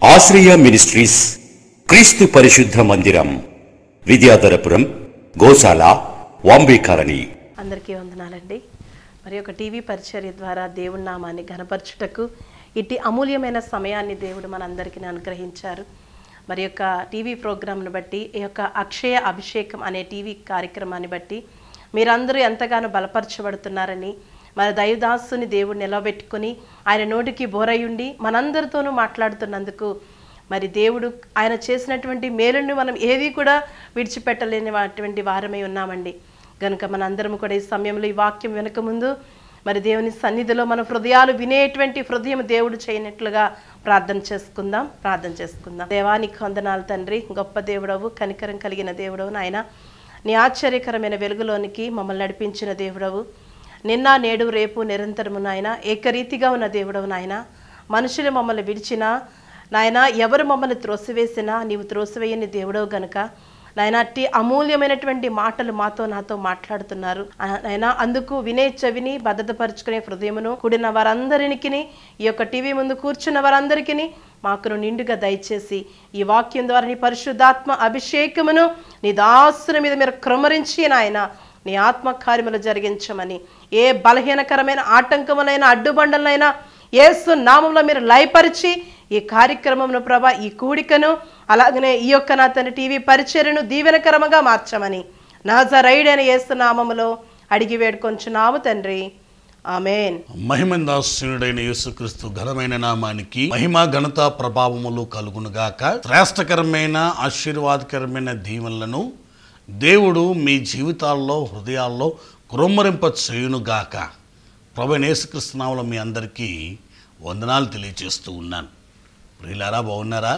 ఆశ్రయ మినిస్ట్రీస్ క్రీస్తు పరిశుద్ధ మందిరం, విద్యాధరపురం, గోశాల, వాంబే కాలనీ. అందరికీ వందనాలండి. మరి ఒక టీవీ పరిచర్య ద్వారా దేవుడి నామాన్ని ఘనపరచుటకు ఇట్టి అమూల్యమైన సమయాన్ని దేవుడు మనందరికీ అనుగ్రహించారు. మరి యొక్క టీవీ ప్రోగ్రాంను బట్టి, ఈ యొక్క అక్షయ అభిషేకం అనే టీవీ కార్యక్రమాన్ని బట్టి మీరందరూ ఎంతగానో బలపరచబడుతున్నారని, మన దైవదాసుని దేవుడు నిలబెట్టుకుని ఆయన నోటికి బోరయుండి మనందరితోనూ మాట్లాడుతున్నందుకు మరి దేవుడు ఆయన చేసినటువంటి మేలుని మనం ఏది కూడా విడిచిపెట్టలేనిటువంటి వారమై ఉన్నామండి. కనుక మనందరం కూడా ఈ సమయంలో ఈ వాక్యం వెనక ముందు మరి దేవుని సన్నిధిలో మన హృదయాలు వినేటువంటి హృదయం దేవుడు చేయనట్లుగా ప్రార్థన చేసుకుందాం. దేవానికి వందనాలు తండ్రి, గొప్ప దేవుడవు, కనికరం కలిగిన దేవుడవు నాయన. నీ ఆశ్చర్యకరమైన వెలుగులోనికి మమ్మల్ని నడిపించిన దేవుడవు, నిన్న నేడు రేపు నిరంతరము నాయన ఏకరీతిగా ఉన్న దేవుడవు నాయన. మనుషులు మమ్మల్ని విడిచినా నాయన, ఎవరు మమ్మల్ని త్రోసివేసినా నీవు త్రోసివేయని దేవుడవు గనుక నాయన అట్టి అమూల్యమైనటువంటి మాటలు నాతో మాట్లాడుతున్నారు నాయన. అందుకు వినే చెవిని భద్రతపరుచుకునే హృదయమును కూడిన వారందరికీ, ఈ యొక్క టీవీ ముందు కూర్చున్న వారందరికీ మాకును నిండుగా దయచేసి ఈ వాక్యం ద్వారా నీ పరిశుద్ధాత్మ అభిషేకమును నీ దాసుల మీద మీరు క్రమరించి నాయన నీ ఆత్మకార్యములు జరిగించమని, ఏ బలహీనకరమైన ఆటంకములైన అడ్డుబండలైనా యేసు నామములో మీరు లయపరిచి ఈ కార్యక్రమమును ప్రభా, ఈ కూడికను అలాగనే ఈ యొక్క నా తన టీవీ పరిచర్యను దీవెనకరముగా మార్చమని నజరేయుడైన యేసు నామములో అడిగి వేడుకొంచున్నాము తండ్రి, ఆమేన్. మహిమందాసునుడైన యేసుక్రీస్తు ఘనమైన నామానికి మహిమ, ఘనత, ప్రభావములు కలుగునుగాక. శ్రేష్టకరమైన ఆశీర్వాదకరమైన దీవెనలను దేవుడు మీ జీవితాల్లో, హృదయాల్లో కుమ్మరింప చేయునుగాక. ప్రభువైన యేసుక్రీస్తు నామములో మీ అందరికీ వందనాలు తెలియజేస్తూ ఉన్నాను. ప్రియులారా, బాగున్నారా?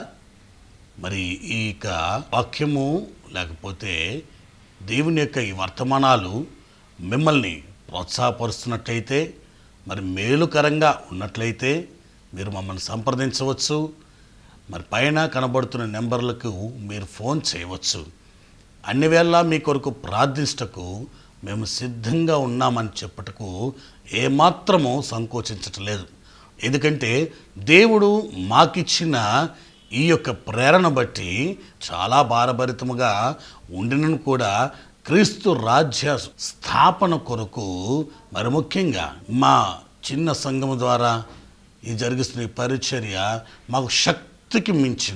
మరి ఈ యొక్క వాక్యము లేకపోతే దేవుని యొక్క ఈ వర్తమానాలు మిమ్మల్ని ప్రోత్సాహపరుస్తున్నట్లయితే, మరి మేలుకరంగా ఉన్నట్లయితే మీరు మమ్మల్ని సంప్రదించవచ్చు. మరి పైన కనబడుతున్న నెంబర్లకు మీరు ఫోన్ చేయవచ్చు. అన్ని వేళ మీ కొరకు ప్రార్థించటకు మేము సిద్ధంగా ఉన్నామని చెప్పుటకు ఏమాత్రము సంకోచించట్లేదు. ఎందుకంటే దేవుడు మాకిచ్చిన ఈ యొక్క ప్రేరణ బట్టి చాలా భారభరితముగా ఉండినను కూడా క్రీస్తు రాజ్య స్థాపన కొరకు, మరి ముఖ్యంగా మా చిన్న సంఘం ద్వారా ఈ జరిగిస్తున్న ఈ పరిచర్య మాకు శక్తికి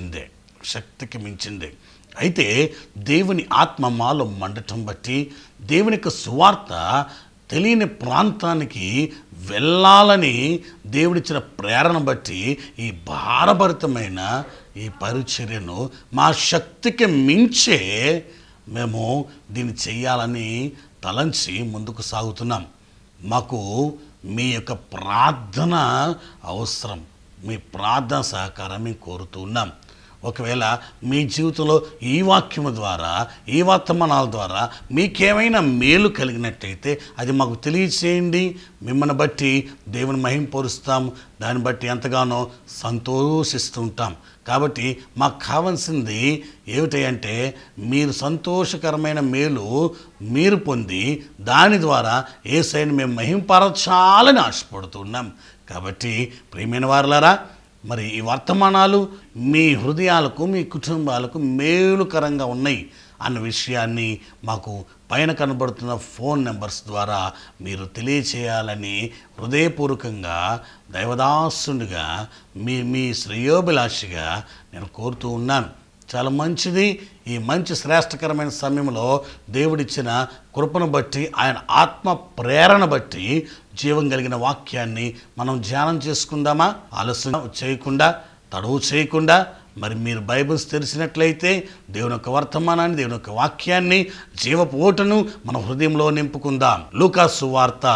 మించిందే. అయితే దేవుని ఆత్మ మాలో మండటం బట్టి, దేవుని యొక్క సువార్త తెలియని ప్రాంతానికి వెళ్ళాలని దేవుడిచ్చిన ప్రేరణ బట్టి ఈ భారభరితమైన ఈ పరిచర్యను మా శక్తికి మించే మేము దీన్ని చెయ్యాలని తలంచి ముందుకు సాగుతున్నాం. మాకు మీ యొక్క ప్రార్థన అవసరం. మీ ప్రార్థన సహకారం మేము కోరుతూ ఉన్నాం. ఒకవేళ మీ జీవితంలో ఈ వాక్యము ద్వారా, ఈ వర్తమానాల ద్వారా మీకేమైనా మేలు కలిగినట్టయితే అది మాకు తెలియచేయండి. మిమ్మల్ని బట్టి దేవుని మహింపరుస్తాం. దాన్ని బట్టి ఎంతగానో సంతోషిస్తుంటాం. కాబట్టి మాకు కావాల్సింది ఏమిటంటే మీరు సంతోషకరమైన మేలు మీరు పొంది దాని ద్వారా యేసయ్యను మేము మహింపరచాలని ఆశపడుతున్నాం. కాబట్టి ప్రియమైన వారులారా, మరి ఈ వర్తమానాలు మీ హృదయాలకు, మీ కుటుంబాలకు మేలుకరంగా ఉన్నాయి అన్న విషయాన్ని మాకు పైన కనబడుతున్న ఫోన్ నెంబర్స్ ద్వారా మీరు తెలియచేయాలని హృదయపూర్వకంగా దైవదాసునిగా మీ శ్రేయోభిలాషిగా నేను కోరుతూ ఉన్నాను. చాలా మంచిది. ఈ మంచి శ్రేష్టకరమైన సమయంలో దేవుడిచ్చిన కృపను బట్టి, ఆయన ఆత్మ ప్రేరణ బట్టి జీవం కలిగిన వాక్యాన్ని మనం ధ్యానం చేసుకుందామా? ఆలస్యం చేయకుండా, తడువు చేయకుండా మరి మీరు బైబిల్స్ తెరిచినట్లయితే దేవుని యొక్క వర్తమానాన్ని, దేవుని యొక్క వాక్యాన్ని, జీవపు ఓటను మన హృదయంలో నింపుకుందాం. లూకా సువార్త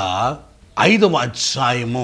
5వ అధ్యాయము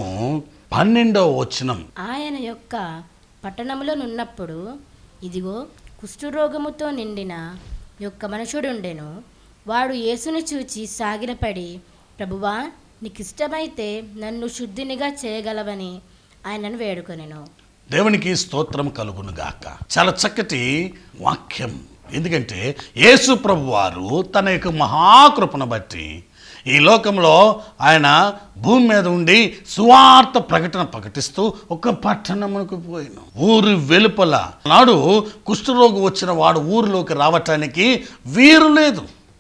12వ వచనం. ఆయన యొక్క పట్టణంలో నున్నప్పుడు ఇదిగో కుష్ఠరోగముతో నిండిన యొక్క మనుషుడుండెను. వాడు యేసుని చూచి సాగిలపడి, ప్రభువా, నీకిష్టమైతే నన్ను శుద్ధినిగా చేయగలవని ఆయనను వేడుకొనెను. దేవునికి స్తోత్రం కలుగునుగాక. చాలా చక్కటి వాక్యం. ఎందుకంటే యేసు ప్రభువారు తన యొక్క మహాకృపను బట్టి ఈ లోకంలో ఆయన భూమి మీద ఉండి సువార్త ప్రకటిస్తూ ఒక పట్టణమునకు పోయిన ఊరు వెలుపల నాడు కుష్ఠరోగి వచ్చిన వాడు ఊరిలోకి రావటానికి వీరు లేదు.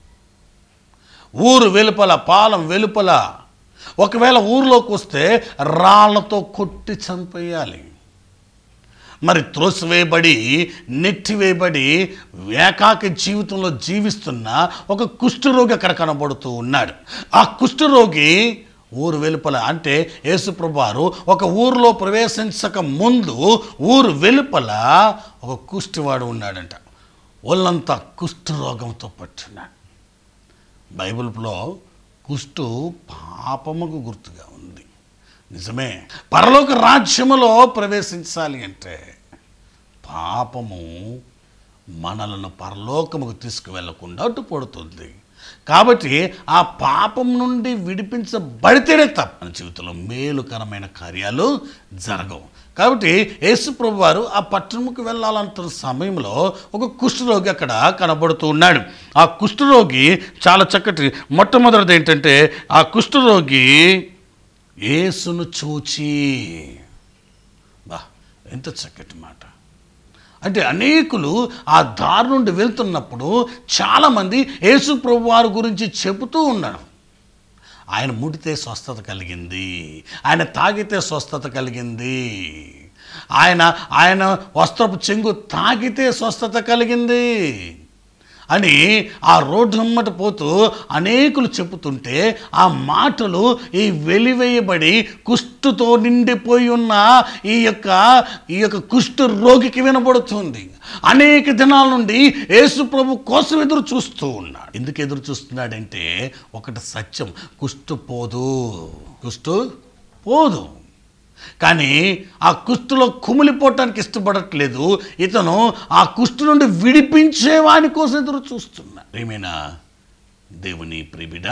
ఊరు వెలుపల, పాలెం వెలుపల. ఒకవేళ ఊరిలోకి వస్తే రాళ్లతో కొట్టి చంపేయాలి. మరి త్రోసివేయబడి, నెట్టివేయబడి ఏకాకి జీవితంలో జీవిస్తున్న ఒక కుష్ఠరోగి అక్కడ కనబడుతూ ఉన్నాడు. ఆ కుష్ఠరోగి ఊరు వెలుపల, అంటే యేసుప్రభువు వారు ఒక ఊరిలో ప్రవేశించక ముందు ఊరు వెలుపల ఒక కుష్ఠివాడు ఉన్నాడంట. ఒళ్ళంతా కుష్ఠరోగంతో పట్టున్నాడు. బైబిల్లో కుష్టు పాపముకు గుర్తుగా ఉంది. నిజమే, పరలోక రాజ్యములో ప్రవేశించాలి అంటే పాపము మనలను పరలోకముకు తీసుకువెళ్ళకుండా అడ్డుపడుతుంది. కాబట్టి ఆ పాపం నుండి విడిపించబడితేనే తప్ప మన జీవితంలో మేలుకరమైన కార్యాలు జరగవు. కాబట్టి యేసుప్రభు వారు ఆ పట్టణముకు వెళ్ళాలంటున్న సమయంలో ఒక కుష్ఠరోగి అక్కడ కనబడుతూ ఉన్నాడు. ఆ కుష్ఠరోగి చాలా చక్కటి, మొట్టమొదటిది ఏంటంటే ఆ కుష్ఠరోగి యేసును చూచి, బా ఎంత చక్కటి మాట. అంటే అనేకులు ఆ దారి నుండి వెళ్తున్నప్పుడు చాలామంది యేసు ప్రభు వారి గురించి చెబుతూ ఉన్నారు. ఆయన ముడితే స్వస్థత కలిగింది, ఆయన తాగితే స్వస్థత కలిగింది, ఆయన వస్త్రపు చెంగు తాగితే స్వస్థత కలిగింది అని ఆ రోడ్డు వెంబట పోతూ అనేకులు చెబుతుంటే ఆ మాటలు ఈ వెలివేయబడి కుష్టుతో నిండిపోయి ఉన్న ఈ యొక్క కుష్టు రోగికి వినబడుతుంది. అనేక దినాల నుండి యేసు ప్రభు కోసం ఎదురు చూస్తూ ఉన్నాడు. ఎందుకు ఎదురు చూస్తున్నాడంటే ఒకటి సత్యం, కుష్టు పోదు. కానీ ఆ కుష్టులో కుమిలిపోవటానికి ఇష్టపడట్లేదు. ఇతను ఆ కుష్టు నుండి విడిపించేవాని కోసం ఎదురు చూస్తున్నాడు. ఏమైనా దేవుని ప్రియబిడ్డ,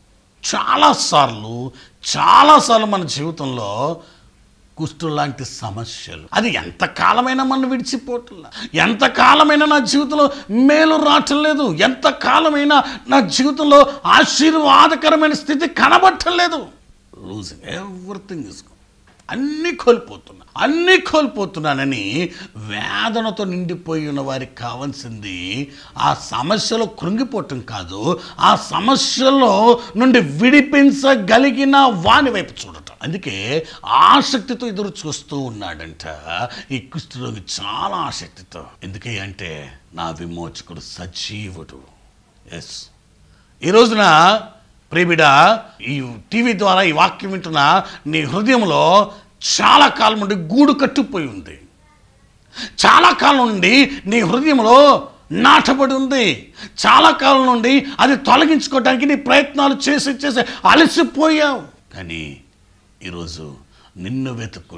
చాలాసార్లు మన జీవితంలో కుష్టు లాంటి సమస్యలు, అది ఎంతకాలమైనా మనం విడిచిపోవట్లా, ఎంతకాలమైనా నా జీవితంలో మేలు రావటం లేదు, ఎంతకాలమైనా నా జీవితంలో ఆశీర్వాదకరమైన స్థితి కనబట్టలేదు. లూజింగ్ ఎవ్రీథింగ్ ఇస్ అన్నీ కోల్పోతున్నానని వేదనతో నిండిపోయి ఉన్న వారికి కావాల్సింది ఆ సమస్యలో కృంగిపోవటం కాదు, ఆ సమస్యలో నుండి విడిపించగలిగిన వాని వైపు చూడటం. అందుకే ఆసక్తితో ఎదురు చూస్తూ ఉన్నాడంట ఈ కుష్ఠరోగి, చాలా ఆసక్తితో. ఎందుకే అంటే నా విమోచకుడు సజీవుడు. ఎస్, ఈ రోజున ప్రియబిడ, ఈ టీవీ ద్వారా ఈ వాక్యం వింటున్న నీ హృదయంలో చాలా కాలం నుండి గూడు కట్టుపోయి ఉంది. చాలా కాలం నుండి నీ హృదయంలో నాటబడి ఉంది. చాలా కాలం నుండి అది తొలగించుకోవడానికి నీ ప్రయత్నాలు చేసి అలసిపోయావు. కానీ ఈరోజు నిన్ను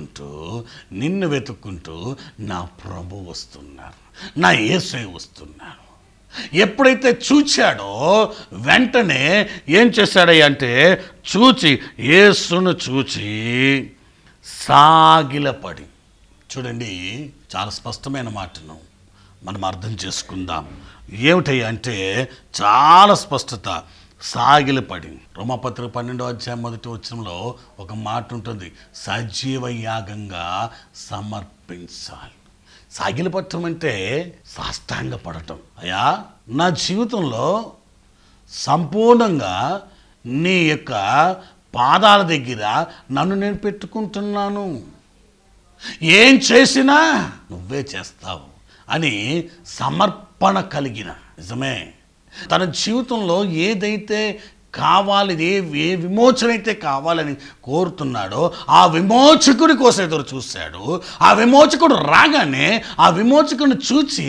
వెతుక్కుంటూ నా ప్రభు వస్తున్నారు, నా యేసయ్య వస్తున్నారు. ఎప్పుడైతే చూచాడో వెంటనే ఏం చేశాడంటే యేసును చూచి సాగిలపడి. చూడండి, చాలా స్పష్టమైన మాటను మనం అర్థం చేసుకుందాం. ఏమిటయ్యా అంటే చాలా స్పష్టత. సాగిలపడి. రోమాపత్రిక 12వ అధ్యాయం 1వ వచనంలో ఒక మాట ఉంటుంది, సజీవ యాగంగా సమర్పించాలి. సాగిలపడటం అంటే సాష్టాంగపడటం. అయ్యా, నా జీవితంలో సంపూర్ణంగా నీ యొక్క పాదాల దగ్గర నన్ను నేను పెట్టుకుంటున్నాను, ఏం చేసినా నువ్వే చేస్తావు అని సమర్పణ కలిగిన. నిజమే, తన జీవితంలో ఏదైతే కావాలి, ఏ విమోచన అయితే కావాలని కోరుతున్నాడో ఆ విమోచకుడి కోసం ఎదురు చూశాడు. ఆ విమోచకుడు రాగానే ఆ విమోచకుడిని చూచి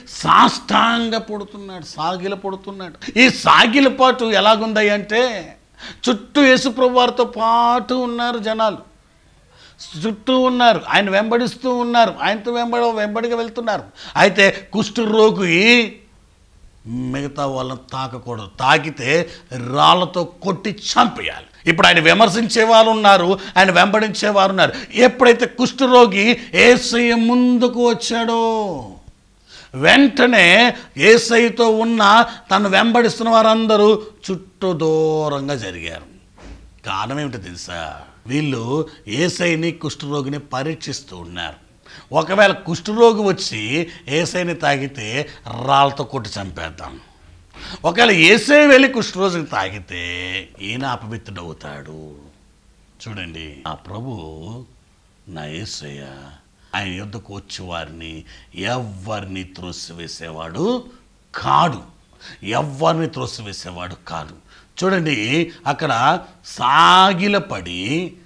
సాగిలపడుతున్నాడు. ఈ సాగిలపాటు ఎలాగుంది అంటే చుట్టూ యేసుప్రభు వారితో పాటు ఉన్నారు, జనాలు చుట్టూ ఉన్నారు, ఆయన వెంబడిస్తూ ఉన్నారు, ఆయనతో వెంబడిగా వెళ్తున్నారు. అయితే కుష్ఠరోగి మిగతా వాళ్ళని తాకకూడదు, తాకితే రాళ్లతో కొట్టి చంపేయాలి. ఇప్పుడు ఆయన విమర్శించేవారు ఉన్నారు, ఆయన వెంబడించేవారు ఉన్నారు. ఎప్పుడైతే కుష్ఠరోగి యేసయ్య ముందుకు వచ్చాడో వెంటనే యేసయ్యతో ఉన్న తను వెంబడిస్తున్న వారందరూ చుట్టూ దూరంగా జరిగారు. కారణం ఏమిటో తెలుసా? వీళ్ళు యేసయ్యని కుష్ఠరోగిని పరీక్షిస్తూ ఉన్నారు. ఒకవేళ కుష్ఠరోగి వచ్చి యేసయ్యని తాగితే రాళ్ళతో కొట్టి చంపేద్దాం, ఒకవేళ యేసయ్య వెళ్ళి కుష్ఠరోగిని తాగితే ఈయన అపవిత్రుడవుతాడు. చూడండి, ఆ ప్రభు నా యేసయ్య ఆయన యుద్ధకు వచ్చే వారిని ఎవరిని త్రోసివేసేవాడు కాడు, ఎవరిని త్రోసివేసేవాడు కాదు. చూడండి, అక్కడ సాగిలపడి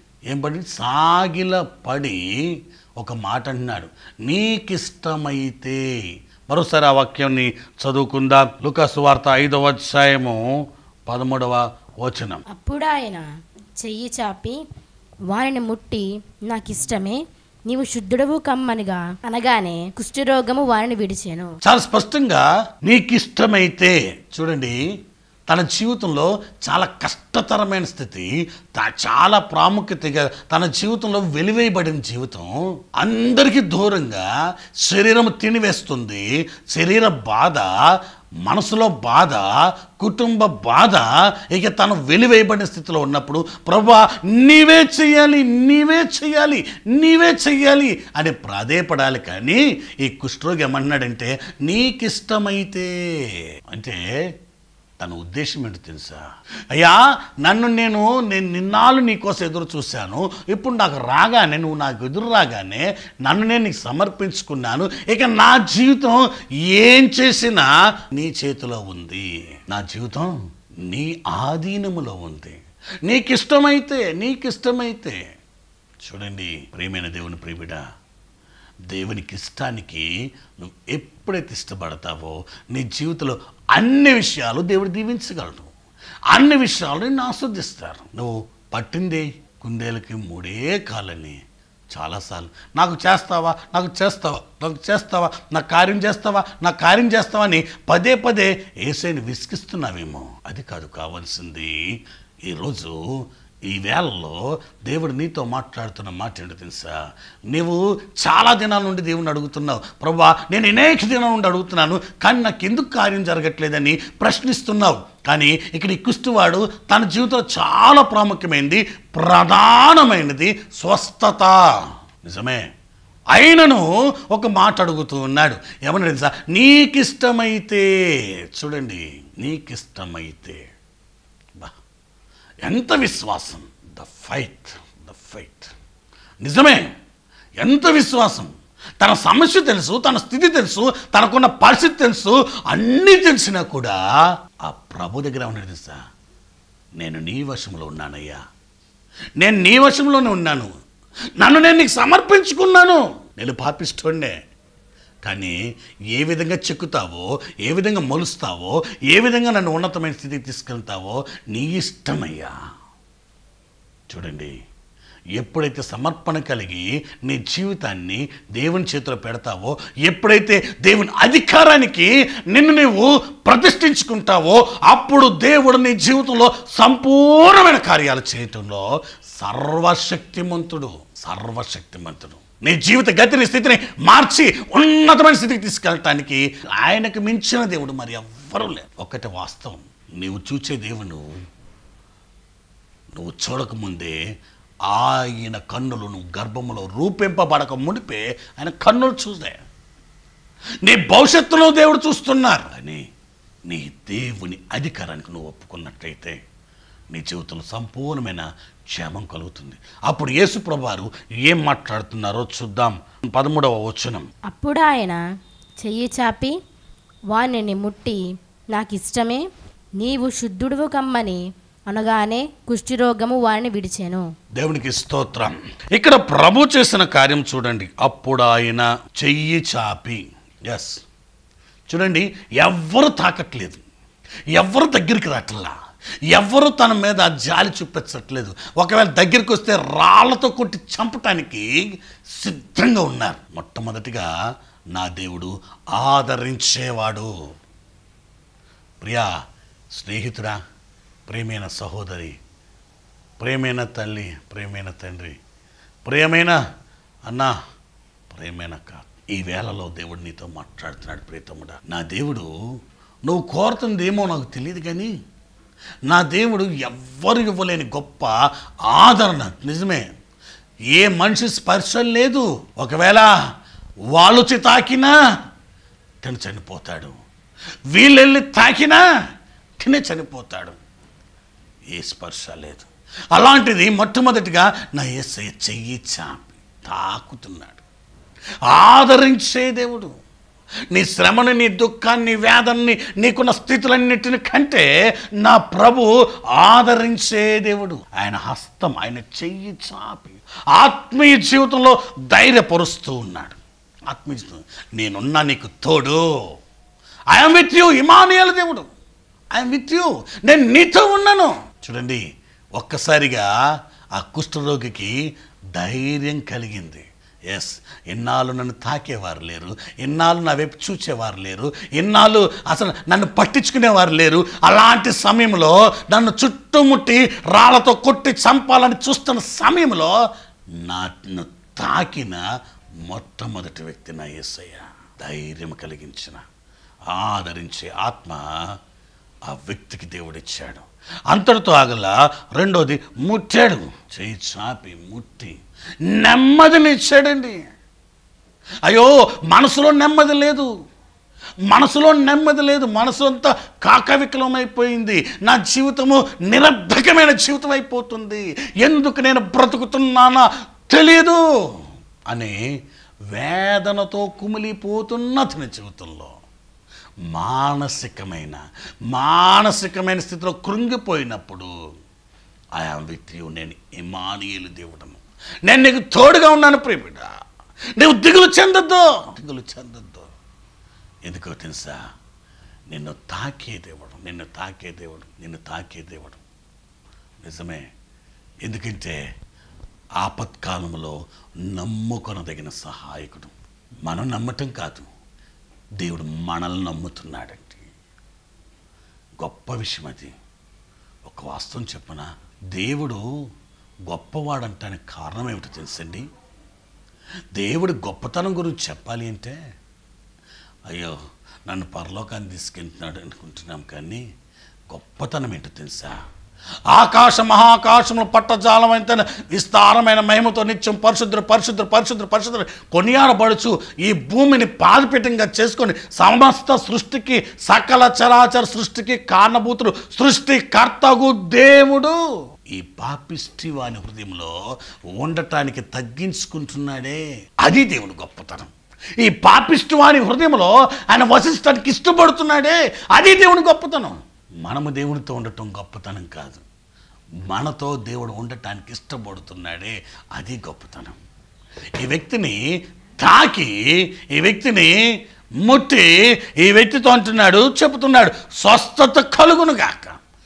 సాగిలపడి ఒక మాట అంటున్నాడు, నీకిష్టమైతే. మరోసారి ఆ వాక్యాన్ని చదువుకుందాం. లూకా సువార్త 5వ అధ్యాయము 13వ వచనం. అప్పుడు ఆయన చెయ్యి చాపి వారిని ముట్టి, నాకిష్టమే, నీవు శుద్ధుడవు కమ్మనిగా అనగానే కుష్ఠరోగము వారిని విడిచెను. చాలా స్పష్టంగా నీకిష్టమైతే. చూడండి, తన జీవితంలో చాలా కష్టతరమైన స్థితి, చాలా ప్రాముఖ్యతగా తన జీవితంలో వెలివేయబడిన జీవితం, అందరికీ దూరంగా శరీరం తినివేస్తుంది, శరీర బాధ, మనసులో బాధ, కుటుంబ బాధ, ఇక తను వెలివేయబడిన స్థితిలో ఉన్నప్పుడు ప్రభువా నీవే చెయ్యాలి, నీవే చెయ్యాలి, నీవే చెయ్యాలి అని ప్రాధేయపడాలి. కానీ ఈ కుష్ఠరోగి ఏమన్నాడంటే నీకిష్టమైతే. అంటే తన ఉద్దేశం ఏంటో తెలుసా? అయ్యా, నేను నిన్నాళ్ళు నీకోసం ఎదురు చూశాను, ఇప్పుడు నాకు రాగానే, నువ్వు నాకు ఎదురు రాగానే నన్ను నేను నీకు సమర్పించుకున్నాను, ఇక నా జీవితం ఏం చేసినా నీ చేతిలో ఉంది, నా జీవితం నీ ఆధీనములో ఉంది, నీకిష్టమైతే. చూడండి ప్రియమైన దేవుని ప్రియబిడా, దేవునికి ఇష్టానికి నువ్వు ఎప్పుడైతే ఇష్టపడతావో నీ జీవితంలో అన్ని విషయాలు దేవుడు దీవించగలడు, అన్ని విషయాలు నిన్ను ఆస్వాదిస్తారు. నువ్వు పట్టిందే కుందేలకి 3 కాళ్ళని చాలాసార్లు నాకు చేస్తావా, నా కార్యం చేస్తావా అని పదే యేసయ్యని విసిగిస్తున్నావేమో. అది కాదు కావాల్సింది. ఈరోజు ఈ వేళలో దేవుడు నీతో మాట్లాడుతున్న మాట ఏంటో తెలుసా? నీవు చాలా దినాల నుండి దేవుని అడుగుతున్నావు, ప్రభువా నేను అనేక దినాల నుండి అడుగుతున్నాను కానీ నాకు ఎందుకు కార్యం జరగట్లేదని ప్రశ్నిస్తున్నావు. కానీ ఇక్కడ ఈ కుష్ఠవాడు తన జీవితంలో చాలా ప్రాముఖ్యమైనది, ప్రధానమైనది స్వస్థత. నిజమే, అయినను ఒక మాట అడుగుతూ ఉన్నాడు. ఏమన్నా తెలుసా? నీకిష్టమైతే. చూడండి, నీకిష్టమైతే. ఎంత విశ్వాసం! The fight. నిజమే, ఎంత విశ్వాసం! తన సమస్య తెలుసు, తన స్థితి తెలుసు, తనకున్న పరిస్థితి తెలుసు, అన్నీ తెలిసినా కూడా ఆ ప్రభు దగ్గర ఉన్నాడు తెలుసా? నేను నీ వశంలో ఉన్నానయ్యా, నేను నీ వశంలోనే ఉన్నాను, నన్ను నేను నీకు సమర్పించుకున్నాను. నేను పాపిస్తోండే, కానీ ఏ విధంగా చెక్కుతావో, ఏ విధంగా మలుస్తావో, ఏ విధంగా నన్ను ఉన్నతమైన స్థితికి తీసుకెళ్తావో నీ ఇష్టమయ్యా. చూడండి, ఎప్పుడైతే సమర్పణ కలిగి నీ జీవితాన్ని దేవుని చేతిలో పెడతావో, ఎప్పుడైతే దేవుని అధికారానికి నిన్ను నీవు ప్రతిష్ఠించుకుంటావో, అప్పుడు దేవుడు నీ జీవితంలో సంపూర్ణమైన కార్యాలు చేయటంలో సర్వశక్తిమంతుడు. నీ జీవిత గతిని, స్థితిని మార్చి ఉన్నతమైన స్థితికి తీసుకెళ్ళటానికి ఆయనకు మించిన దేవుడు మరి ఎవ్వరూ లేరు. ఒకటి వాస్తవం, నీవు చూచే దేవుడు నువ్వు చూడకముందే ఆయన కన్నులు, నువ్వు గర్భములో రూపింపబడక మునిపే ఆయన కన్నులు చూసే. నీ భవిష్యత్తులో దేవుడు చూస్తున్నారు. అని నీ దేవుని అధికారానికి నువ్వు ఒప్పుకున్నట్లయితే నీ జీవితంలో సంపూర్ణమైన క్షేమం కలుగుతుంది. అప్పుడు యేసు ప్రభువారు ఏం మాట్లాడుతున్నారో చూద్దాం. 13వ వచనం. అప్పుడు ఆయన చెయ్యి చాపి వానిని ముట్టి, నాకిష్టమే, నీవు శుద్ధుడువు కమ్మని అనగానే కుష్ఠరోగము వారిని విడిచెను. దేవునికి స్తోత్రం. ఇక్కడ ప్రభు చేసిన కార్యం చూడండి. అప్పుడు ఆయన చెయ్యి చాపి. ఎస్, చూడండి, ఎవ్వరు తాకట్లేదు, ఎవ్వరు దగ్గరికి రావట్లా, ఎవ్వరు తన మీద జాలి చూపించట్లేదు. ఒకవేళ దగ్గరికి వస్తే రాళ్లతో కొట్టి చంపటానికి సిద్ధంగా ఉన్నారు. మొట్టమొదటిగా నా దేవుడు ఆదరించేవాడు. ప్రియా స్నేహితుడా, ప్రియమైన సహోదరి, ప్రియమైన తల్లి, ప్రియమైన తండ్రి, ప్రియమైన అన్న, ప్రియమైన అక్క, ఈ వేళలో దేవుడు నీతో మాట్లాడుతున్నాడు. ప్రియతముడా, నా దేవుడు నువ్వు కోరుతుందేమో నాకు తెలియదు, కానీ నా దేవుడు ఎవ్వరు ఇవ్వలేని గొప్ప ఆదరణ. నిజమే, ఏ మనిషి స్పర్శ లేదు. ఒకవేళ వాళ్ళు వచ్చి తాకినా తిని చనిపోతాడు, వీళ్ళెళ్ళి తాకినా తినే చనిపోతాడు. ఏ స్పర్శ లేదు. అలాంటిది మొట్టమొదటిగా నా యేసయ్య చెయ్యి చాపి తాకుతున్నాడు. ఆదరించే దేవుడు. నీ శ్రమని, నీ దుఃఖాన్ని, వేదన్ని, నీకున్న స్థితులన్నిటిని కంటే నా ప్రభు ఆదరించే దేవుడు. ఆయన హస్తం, ఆయన చెయ్యి చాపి ఆత్మీయ జీవితంలో ధైర్యపరుస్తూ ఉన్నాడు. ఆత్మీయ జీవితం, నేనున్నా నీకు తోడు. I'm with you. ఇమానుయేలు దేవుడు, ఐఎమ్ విత్ యూ, నేను నీతో ఉన్నాను. చూడండి, ఒక్కసారిగా ఆ కుష్ఠరోగికి ధైర్యం కలిగింది. ఎస్, ఇన్నాళ్ళు నన్ను తాకేవారు లేరు, ఇన్నాళ్ళు నా వైపు చూచేవారు లేరు, ఇన్నాళ్ళు అసలు నన్ను పట్టించుకునేవారు లేరు. అలాంటి సమయంలో నన్ను చుట్టుముట్టి రాళ్లతో కొట్టి చంపాలని చూస్తున్న సమయంలో నన్ను తాకిన మొట్టమొదటి వ్యక్తి నా యేసయ్య. ధైర్యం కలిగించిన, ఆదరించే ఆత్మ ఆ వ్యక్తికి దేవుడిచ్చాడు. అంతటితో ఆగల, రెండోది ముట్టాడు. చేయి చాపి ముట్టి నెమ్మదిని ఇచ్చాడండి. అయ్యో, మనసులో నెమ్మది లేదు, మనసులో నెమ్మది లేదు. మనసు అంతా కాకవికలమైపోయింది. నా జీవితము నిరర్ధకమైన జీవితం అయిపోతుంది, ఎందుకు నేను బ్రతుకుతున్నానా తెలియదు అనే వేదనతో కుమిలిపోతున్న అతని జీవితంలో మానసికమైన స్థితిలో కృంగిపోయినప్పుడు ఐయామ్ విత్ యూ, నేను ఇమానుయేలు దేవుడను, నేను నీకు తోడుగా ఉన్నాను ప్రియబిడ్డ, నువ్వు దిగులు చెందొద్దు. ఎందుకో తెలుసా, నిన్ను తాకే దేవుడు. నిజమే, ఎందుకంటే ఆపత్కాలంలో నమ్ముకొనదగిన సహాయకుడు. మనం నమ్మటం కాదు, దేవుడు మనల్ని నమ్ముతున్నాడండి. గొప్ప విషయం అది. ఒక వాస్తవం చెప్పనా, దేవుడు గొప్పవాడంటానికి కారణం ఏమిటో తెలుసండి. దేవుడి గొప్పతనం గురించి చెప్పాలి అంటే, అయ్యో నన్ను పరలోకాన్ని తీసుకెళ్తున్నాడు అనుకుంటున్నాం, కానీ గొప్పతనం ఏంటో తెలుసా, ఆకాశ మహాకాశంలో పట్టజాలమైన విస్తారమైన మహిమతో నిత్యం పరిశుద్ధుడు కొనియాడబడుచు ఈ భూమిని పాదపీఠంగా చేసుకొని సమస్త సృష్టికి, సకల చరాచర సృష్టికి కారణభూతుడు, సృష్టికర్తగు దేవుడు ఈ పాపిష్టి వాని హృదయంలో ఉండటానికి తగ్గించుకుంటున్నాడే, అది దేవుడు గొప్పతనం. ఈ పాపిష్టి వాని హృదయంలో ఆయన వసించడానికి ఇష్టపడుతున్నాడే, అది దేవుని గొప్పతనం. మనము దేవునితో ఉండటం గొప్పతనం కాదు, మనతో దేవుడు ఉండటానికి ఇష్టపడుతున్నాడే, అది గొప్పతనం. ఈ వ్యక్తిని తాకి, ఈ వ్యక్తిని ముట్టి, ఈ వ్యక్తితో అంటున్నాడు, చెబుతున్నాడు, స్వస్థత కలుగునుగాక.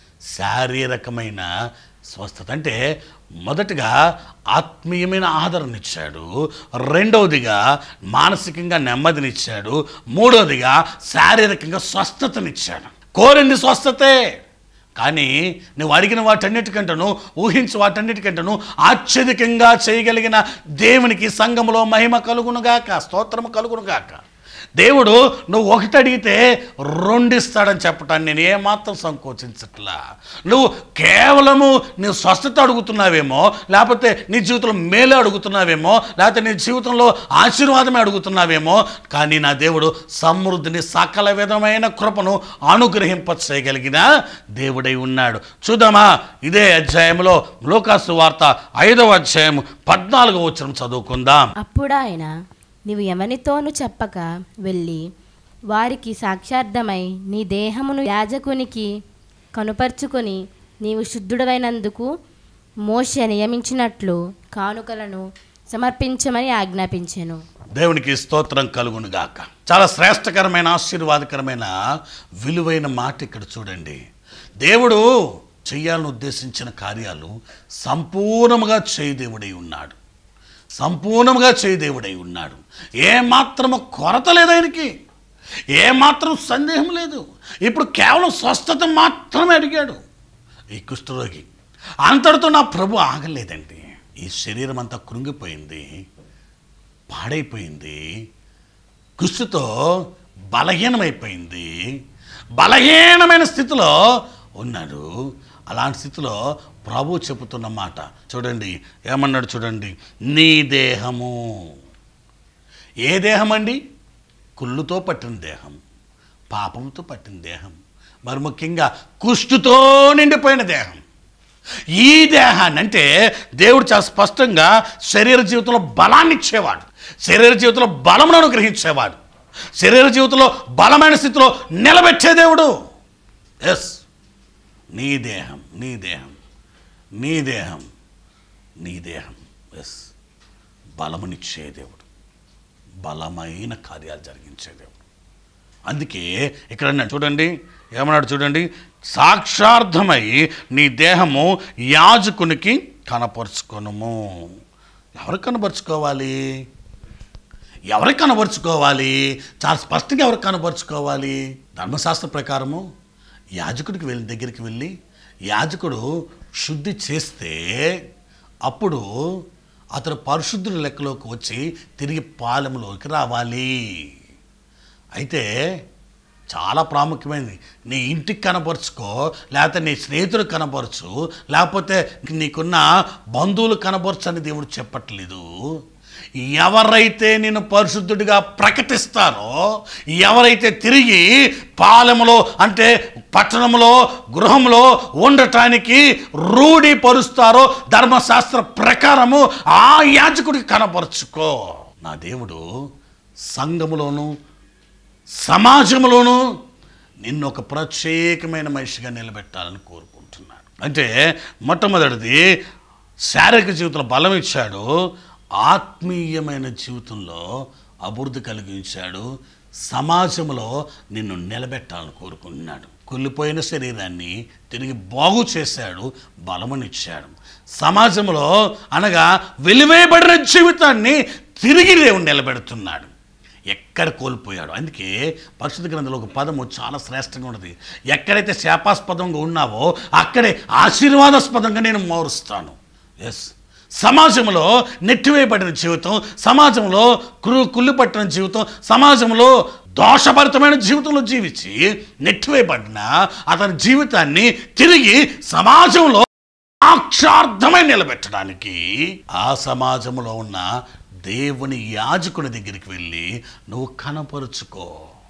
శారీరకమైన స్వస్థత అంటే మొదటిగా ఆత్మీయమైన ఆదరణ ఇచ్చాడు, రెండవదిగా మానసికంగా నెమ్మదినిచ్చాడు, మూడవదిగా శారీరకంగా స్వస్థతనిచ్చాడు. కోరింది స్వస్థతే, కానీ నువ్వు అడిగిన వాటన్నిటికంటను, ఊహించి వాటన్నిటికంటను ఆశ్చర్యకంగా చేయగలిగిన దేవునికి సంఘములో మహిమ కలుగునుగాక, స్తోత్రము కలుగునుగాక. దేవుడు నువ్వు ఒకటి అడిగితే రెండిస్తాడని చెప్పటాన్ని నేను ఏమాత్రం సంకోచించట్లా. నువ్వు కేవలము నువ్వు స్వస్థత అడుగుతున్నావేమో, లేకపోతే నీ జీవితంలో మేలు అడుగుతున్నావేమో, లేకపోతే నీ జీవితంలో ఆశీర్వాదమే అడుగుతున్నావేమో, కానీ నా దేవుడు సమృద్ధిని, సకల విధమైన కృపను అనుగ్రహింప చేయగలిగిన దేవుడై ఉన్నాడు. చూద్దామా, ఇదే అధ్యాయంలో లూకాసు వార్త 5వ అధ్యాయం 14వ వచనం చదువుకుందాం. అప్పుడు ఆయన, నీవు ఎవనితోనూ చెప్పక వెళ్ళి వారికి సాక్షార్థమై నీ దేహమును యాజకునికి కనుపరుచుకొని నీవు శుద్ధుడవైనందుకు మోషే నియమించినట్లు కానుకలను సమర్పించమని ఆజ్ఞాపించెను. దేవునికి స్తోత్రం కలుగునుగాక. చాలా శ్రేష్టకరమైన, ఆశీర్వాదకరమైన, విలువైన మాట ఇక్కడ చూడండి. దేవుడు చెయ్యాలని ఉద్దేశించిన కార్యాలు సంపూర్ణముగా చేయదేవుడై ఉన్నాడు, చేయదేవుడై ఉన్నాడు. ఏమాత్రము కొరత లేదు ఆయనకి, ఏమాత్రం సందేహం లేదు. ఇప్పుడు కేవలం స్వస్థత మాత్రమే అడిగాడు ఈ కుష్ఠరోగి. అంతటితో నా ప్రభు ఆగలేదండి. ఈ శరీరం అంతా కృంగిపోయింది, పాడైపోయింది, కుష్టుతో బలహీనమైపోయింది, బలహీనమైన స్థితిలో ఉన్నాడు. అలాంటి స్థితిలో ప్రభు చెబుతున్న మాట చూడండి, ఏమన్నాడు చూడండి, నీ దేహము. ఏ దేహం అండి? కుళ్ళుతో పట్టిన దేహం, పాపంతో పట్టిన దేహం, మరి ముఖ్యంగా కుష్టుతో నిండిపోయిన దేహం. ఈ దేహాన్ని అంటే దేవుడు చాలా స్పష్టంగా శరీర జీవితంలో బలాన్ని ఇచ్చేవాడు, శరీర జీవితంలో బలమును అనుగ్రహించేవాడు, శరీర జీవితంలో బలమైన స్థితిలో నిలబెట్టే దేవుడు. ఎస్, నీ దేహం, నీ దేహం, నీ దేహం, నీ దేహం. ఎస్, బలమునిచ్చే దేవుడు, బలమైన కార్యాలు జరిగించే దేవుడు. అందుకే ఇక్కడ చూడండి, ఏమన్నాడు చూడండి, సాక్షార్థమై నీ దేహము యాజకునికి కనపరుచుకొనుము. ఎవరికి కనపరుచుకోవాలి? ఎవరికి కనపరుచుకోవాలి? చాలా స్పష్టంగా ఎవరికి కనపరుచుకోవాలి? ధర్మశాస్త్ర ప్రకారము యాజకుడికి దగ్గరికి వెళ్ళి యాజకుడు శుద్ధి చేస్తే అప్పుడు అతను పరిశుద్ధుల లెక్కలోకి వచ్చి తిరిగి పాలెంలోకి రావాలి. అయితే చాలా ప్రాముఖ్యమైనది, నీ ఇంటికి కనపరుచుకో, లేకపోతే నీ స్నేహితుడు కనపరచు, లేకపోతే నీకున్న బంధువులు కనపరచు అని దేవుడు చెప్పట్లేదు. ఎవరైతే నేను పరిశుద్ధుడిగా ప్రకటిస్తారో, ఎవరైతే తిరిగి పాలెములో అంటే పట్టణంలో గృహంలో ఉండటానికి రూఢిపరుస్తారో ధర్మశాస్త్ర ప్రకారము ఆ యాజకుడికి కనపరుచుకో. నా దేవుడు సంఘములోను సమాజంలోనూ నిన్ను ఒక ప్రత్యేకమైన మనిషిగా నిలబెట్టాలని కోరుకుంటున్నాడు. అంటే మొట్టమొదటిది శారీరక జీవితంలో బలం ఇచ్చాడు, ఆత్మీయమైన జీవితంలో అభివృద్ధి కలిగించాడు, సమాజంలో నిన్ను నిలబెట్టాలని కోరుకుంటున్నాడు. కుళ్ళిపోయిన శరీరాన్ని తిరిగి బాగు చేశాడు, బలమునిచ్చాడు. సమాజంలో అనగా వెలివేయబడిన జీవితాన్ని తిరిగి దేవుడు నిలబెడుతున్నాడు. ఎక్కడ కోల్పోయాడు. అందుకే పరిశుద్ధ గ్రంథంలో ఒక పదము చాలా శ్రేష్టంగా ఉన్నది, ఎక్కడైతే శాపాస్పదంగా ఉన్నావో అక్కడే ఆశీర్వాదాస్పదంగా నేను మారుస్తాను. ఎస్, సమాజంలో నెట్టివేయబడిన జీవితం, సమాజంలో కుళ్ళుపట్టిన జీవితం, సమాజంలో దోషభరితమైన జీవితంలో జీవించి నెట్టివేయబడిన అతని జీవితాన్ని తిరిగి సమాజంలో సాక్షార్థమై నిలబెట్టడానికి ఆ సమాజంలో ఉన్న దేవుని యాజకుని దగ్గరికి వెళ్ళి నువ్వు కనపరుచుకో.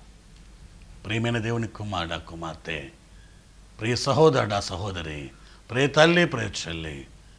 ప్రియమైన దేవుని కుమారుడా, కుమార్తె, ప్రియ సహోదరుడా, సహోదరి, ప్రియ తల్లి, ప్రియ చెల్లి,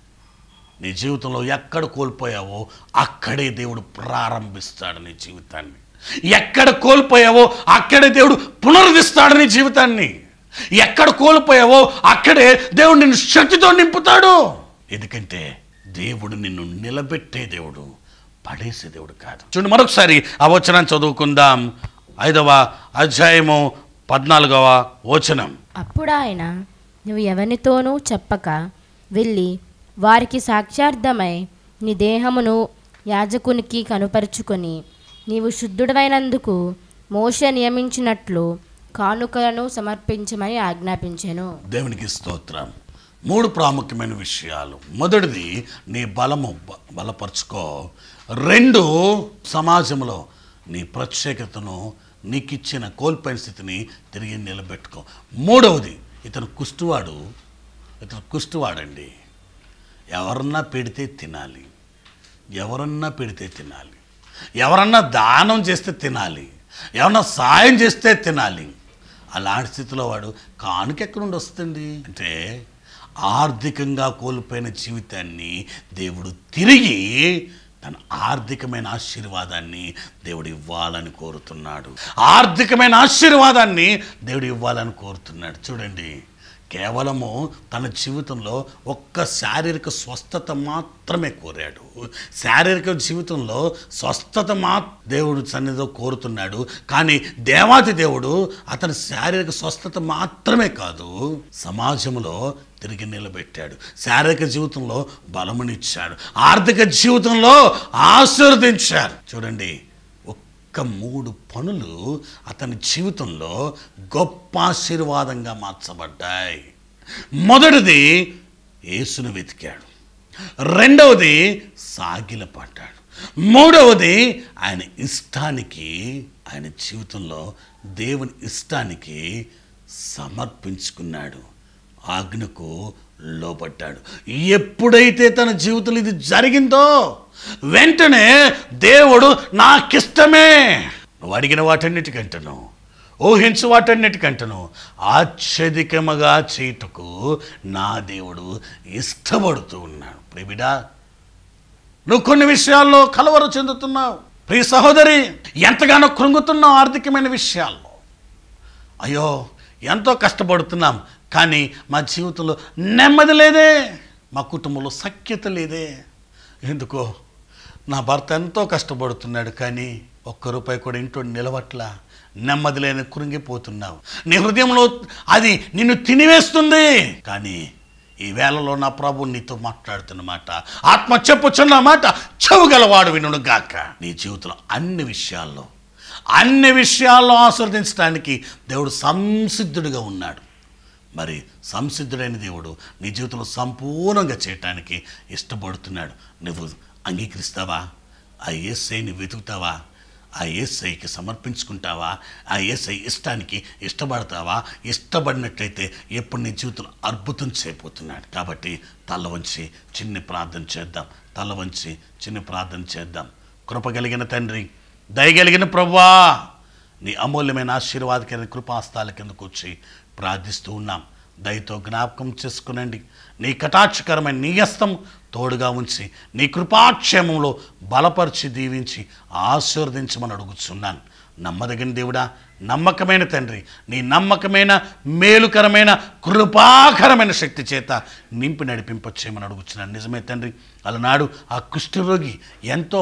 నీ జీవితంలో ఎక్కడ కోల్పోయావో అక్కడే దేవుడు ప్రారంభిస్తాడు నీ జీవితాన్ని. ఎక్కడ కోల్పోయావో అక్కడే దేవుడు పునరుద్ధరిస్తాడు నీ జీవితాన్ని. ఎక్కడ కోల్పోయావో అక్కడే దేవుడు నిన్ను శక్తితో నింపుతాడు. ఎందుకంటే దేవుడు నిన్ను నిలబెట్టే దేవుడు, పడేసే దేవుడు కాదు. చూడండి, మరొకసారి ఆ వచనాన్ని చదువుకుందాం. 5వ అధ్యాయము 14వ వచనం. అప్పుడు ఆయన, నువ్వు ఎవరితోనూ చెప్పక వెళ్ళి వారికి సాక్షార్థమై నీ దేహమును యాజకునికి కనుపరుచుకొని నీవు శుద్ధుడవైనందుకు మోషే నియమించినట్లు కానుకలను సమర్పించమని ఆజ్ఞాపించాను. దేవునికి స్తోత్రం. 3 ప్రాముఖ్యమైన విషయాలు. మొదటిది, నీ బలము బలపరుచుకో. 2, సమాజంలో నీ ప్రత్యేకతను, నీకిచ్చిన కోల్పోయిన స్థితిని తిరిగి నిలబెట్టుకో. 3వది, ఇతను కుష్టివాడండి. ఎవరన్నా పెడితే తినాలి, ఎవరన్నా పెడితే తినాలి, ఎవరన్నా దానం చేస్తే తినాలి, ఎవరన్నా సాయం చేస్తే తినాలి. అలాంటి స్థితిలో వాడు కానుక ఎక్కడి నుండి వస్తుంది అంటే ఆర్థికంగా కోల్పోయిన జీవితాన్ని దేవుడు తిరిగి తన ఆర్థికమైన ఆశీర్వాదాన్ని దేవుడు ఇవ్వాలని కోరుతున్నాడు. ఆర్థికమైన ఆశీర్వాదాన్ని దేవుడు ఇవ్వాలని కోరుతున్నాడు. చూడండి, కేవలము తన జీవితంలో ఒక్క శారీరక స్వస్థత మాత్రమే కోరాడు. శారీరక జీవితంలో స్వస్థత దేవుడు సన్నిధిలో కోరుతున్నాడు. కానీ దేవాది దేవుడు అతని శారీరక స్వస్థత మాత్రమే కాదు, సమాజంలో తిరిగి నిలబెట్టాడు. శారీరక జీవితంలో బలమునిచ్చాడు, ఆర్థిక జీవితంలో ఆశీర్వదించాడు. చూడండి, 3 పనులు అతని జీవితంలో గొప్ప ఆశీర్వాదంగా మార్చబడ్డాయి. మొదటిది, యేసును వెతికాడు. 2వది, సాగిలపడ్డాడు. 3వది, ఆయన ఇష్టానికి ఆయన జీవితంలో దేవుని ఇష్టానికి సమర్పించుకున్నాడు, ఆజ్ఞకు లోబడ్డాడు. ఎప్పుడైతే తన జీవితంలో ఇది జరిగిందో వెంటనే దేవుడు నాకిష్టమే, నువ్వు అడిగిన వాటన్నిటికంటను, ఊహించు వాటన్నిటికంటను అత్యధికముగా చేయుటకు నా దేవుడు ఇష్టపడుతూ ఉన్నాడు. ప్రియబిడా, నువ్వు కొన్ని విషయాల్లో కలవరం చెందుతున్నావు. ప్రియ సహోదరి, ఎంతగానో కృంగుతున్నావు ఆర్థికమైన విషయాల్లో. అయ్యో, ఎంతో కష్టపడుతున్నాం, కానీ మా జీవితంలో నెమ్మది లేదే, మా కుటుంబంలో సఖ్యత లేదే. ఎందుకో నా భర్త ఎంతో కష్టపడుతున్నాడు, కానీ ఒక్క రూపాయి కూడా ఇంట్లో నిలవట్లా, నెమ్మది లేని కృంగిపోతున్నావు. నీ హృదయంలో అది నిన్ను తినివేస్తుంది. కానీ ఈ వేళలో నా ప్రభు నీతో మాట్లాడుతున్న మాట, ఆత్మ చెప్పుచున్న మాట చెవుగలవాడు వినును గాక. నీ జీవితంలో అన్ని విషయాల్లో ఆశీర్వదించడానికి దేవుడు సంసిద్ధుడిగా ఉన్నాడు. మరి సంసిద్ధుడైన దేవుడు నీ జీవితంలో సంపూర్ణంగా చేయటానికి ఇష్టపడుతున్నాడు. నువ్వు అంగీకరిస్తావా? ఆ యేసయ్యని వెతుకుతావా? ఆ యేసయ్యకి సమర్పించుకుంటావా? ఆ యేసయ్య ఇష్టానికి ఇష్టపడతావా? ఇష్టపడినట్లయితే ఎప్పుడు నీ జీవితంలో అద్భుతం చేయబోతున్నాడు. కాబట్టి తల వంచి చిన్న ప్రార్థన చేద్దాం. కృప కలిగిన తండ్రి, దయగలిగిన ప్రభువా, నీ అమూల్యమైన ఆశీర్వాదకరమైన కృపాస్తాల కిందకు వచ్చి ప్రార్థిస్తూ ఉన్నాం. దయతో జ్ఞాపకం చేసుకునండి. నీ కటాక్షకరమైన నీ హస్తం తోడుగా ఉంచి నీ కృపాక్షేమంలో బలపరిచి దీవించి ఆశీర్వదించమని అడుగుతున్నాను. నమ్మదగిన దేవుడా, నమ్మకమైన తండ్రి, నీ నమ్మకమైన మేలుకరమైన కృపాకరమైన శక్తి చేత నింపి నడిపింపచేయమని అడుగుతున్నాను. నిజమే తండ్రి, అలనాడు ఆ కుష్ఠరోగి ఎంతో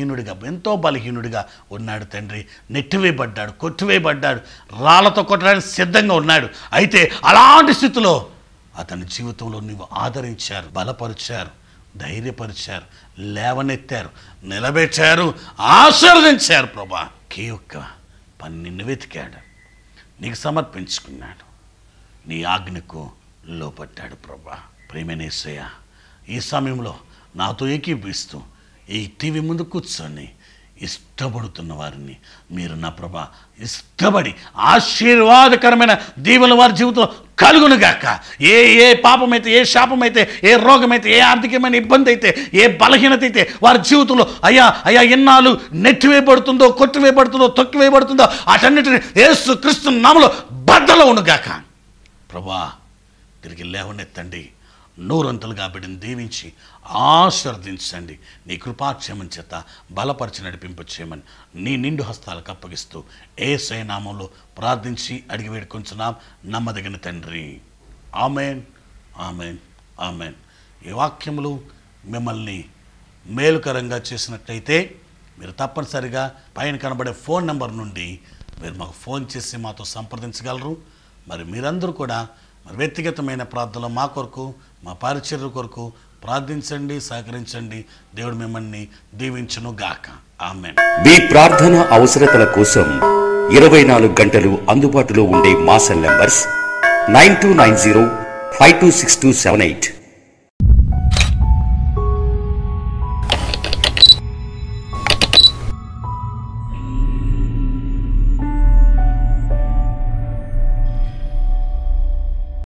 బలహీనుడిగా ఉన్నాడు తండ్రి. నెట్టివేయబడ్డాడు, కొట్టివేయబడ్డాడు, రాళ్లతో కొట్టడానికి సిద్ధంగా ఉన్నాడు. అయితే అలాంటి స్థితిలో అతని జీవితంలో నీవు ఆదరించారు, బలపరిచారు, ధైర్యపరిచారు, లేవనెత్తారు, నిలబెట్టారు, ఆశీర్వదించారు. ప్రభా, కే ఒక్క పని నిన్ను వెతికాడు, నీకు సమర్పించుకున్నాడు, నీ ఆజ్ఞకు లోపడ్డాడు. ప్రభా, ప్రియమైన యేసయ్య, ఈ సమయంలో నాతో ఏకీభవిస్తూ ఈ టీవీ ముందు కూర్చొని ఇష్టపడుతున్న వారిని మీరు నా ప్రభా ఇష్టపడి ఆశీర్వాదకరమైన దీవెనలు వారి జీవితంలో కలుగునుగాక. ఏ పాపమైతే, ఏ శాపమైతే, ఏ రోగమైతే, ఏ ఆర్థికమైన ఇబ్బంది అయితే, ఏ బలహీనత అయితే వారి జీవితంలో అయ్యా ఎన్నాళ్ళు నెట్టివేయబడుతుందో, కొట్టివేయబడుతుందో, తొక్కివేయబడుతుందో అటన్నిటిని యేసు క్రీస్తు నామములో బద్దలు ఉండుగాక. ప్రభా, తిరిగి లేవనెత్తండి, నూరంతలుగా బిడ్డను దీవించి ఆశీర్వదించండి. నీ కృపాక్షేమం చేత బలపరిచి నడిపింపచేయమని నీ నిండు హస్తాలకు అప్పగిస్తూ యేసయ్య నామంలో ప్రార్థించి అడిగి వేడుకొంచున్నాం నమ్మదగిన తండ్రి. Amen, amen, amen. ఈ వాక్యములు మిమ్మల్ని మేలుకరంగా చేసినట్లయితే మీరు తప్పనిసరిగా పైన కనబడే ఫోన్ నెంబర్ నుండి మీరు మాకు ఫోన్ చేసి మాతో సంప్రదించగలరు. మరి మీరందరూ కూడా మరి వ్యక్తిగతమైన ప్రార్థనలు మా కొరకు, మా పరిచర్య కొరకు ప్రార్థించండి, సహకరించండి. దేవుడు మిమ్మల్ని దీవించును గాక. ఆమేన్. మీ ప్రార్థన అవసరతల కోసం 24 గంటలు అందుబాటులో ఉండే మా సెల్ నంబర్స్ 9290 526278